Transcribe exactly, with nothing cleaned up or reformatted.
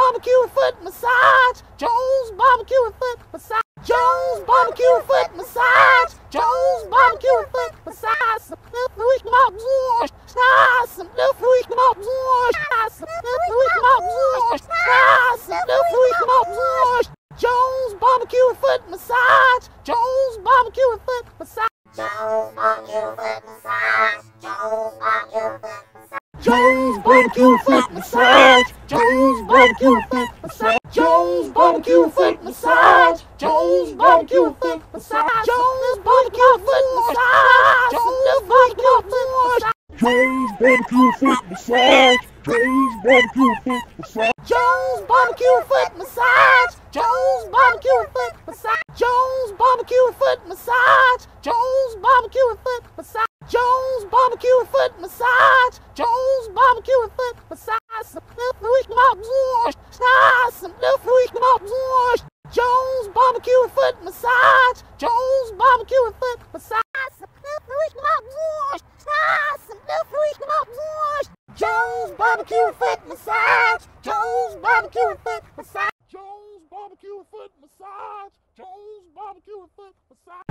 barbecue and foot massage. Joe's barbecue and foot massage. Joe's barbecue and foot massage. Joe's barbecue and foot massage. Some little week more bush. Some little week more bush. Some little week more bush. Some little week more bush. Joe's barbecue and foot massage. Joe's barbecue and foot massage. Joe's barbecue and foot massage. Joe's barbecue and foot massage. Joe's barbecue and foot massage. Joe's barbecue and foot massage. Joe's barbecue and foot massage. Joe's barbecue and foot massage. Joe's barbecue and foot massage. Joe's barbecue and foot massage. Joe's barbecue and foot massage. Joe's barbecue and foot massage. Joe's barbecue and foot massage. Joe's barbecue and foot massage. Joe's barbecue and foot massage. Joe's barbecue and foot massage. Joe's barbecue and foot massage. Joe's barbecue and foot massage. Some little week more bush. Some little week more bush. Joe's barbecue and foot massage. Joe's barbecue and foot massage. Some little week more bush. Some little week more bush. Joe's barbecue and foot massage. Joe's barbecue and foot massage. Joe's barbecue and foot massage. Joe's barbecue and foot massage.